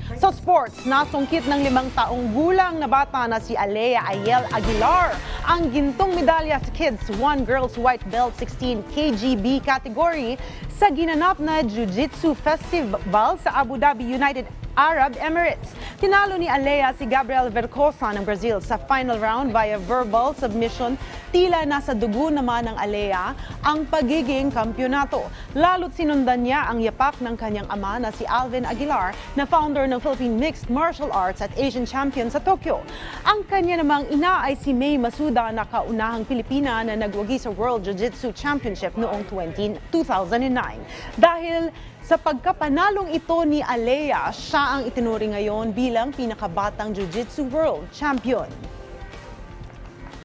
Sa sports, nasungkit ng 5 taong gulang na bata na si Aleia Aielle Aguilar ang gintong medalya sa Kids 1 Girls White Belt 16 kgb category sa ginanap na Jiu-Jitsu Festival sa Abu Dhabi, United Arab Emirates. Tinalo ni Aleia si Gabriel Vercosa ng Brazil sa final round via verbal submission. Tila nasa dugo naman ng Aleia ang pagiging kampyonato. Lalo't sinundan niya ang yapak ng kanyang ama na si Alvin Aguilar na founder ng Philippine Mixed Martial Arts at Asian Champion sa Tokyo. Ang kanya namang ina ay si May Masuda na kaunahang Pilipina na nagwagi sa World Jiu-Jitsu Championship noong 2009. Dahil sa pagkapanalong ito ni Aleia, siya ang itinuring ngayon bilang pinakabatang Jiu-Jitsu World Champion.